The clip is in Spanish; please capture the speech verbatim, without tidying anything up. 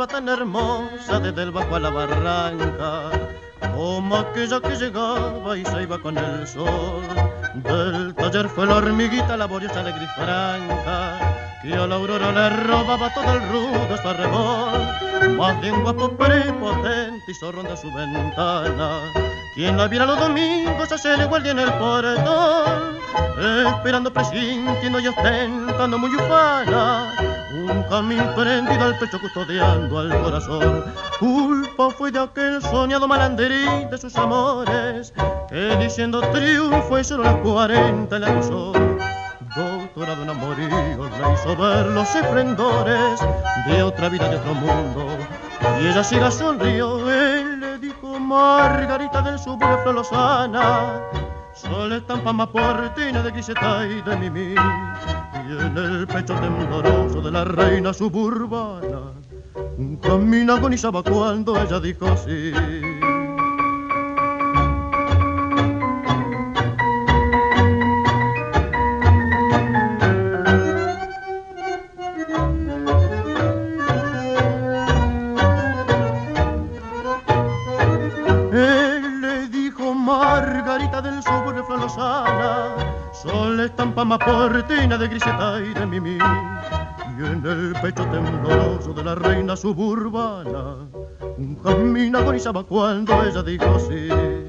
tan hermosa desde el bajo a la barranca, como aquella que llegaba y se iba con el sol. Del taller fue la hormiguita laboriosa, alegre y franca, que a la aurora le robaba todo el rudo esparrebol. Más de un guapo prepotente hizo ronda su ventana, quien la viera los domingos se le guardia en el portón, esperando, presintiendo y ostentando muy ufana, un camino prendido al pecho custodiando al corazón. Culpa fue de aquel soñado malanderín de sus amores, que diciendo triunfo y solo las cuarenta le acusó. Doctorado en amoríos le hizo ver los esplendores de otra vida, de otro mundo, y ella siga sonrió. Él le dijo: Margarita del suburbio Flolosana, sol estampa más portina de griseta y de mimí, y en el pecho tembloroso de la reina suburbana un camino agonizaba cuando ella dijo sí. Margarita del suburbio Flolosana, sol estampa más portina de griseta y de mimí, y en el pecho tembloroso de la reina suburbana un camino agonizaba cuando ella dijo sí.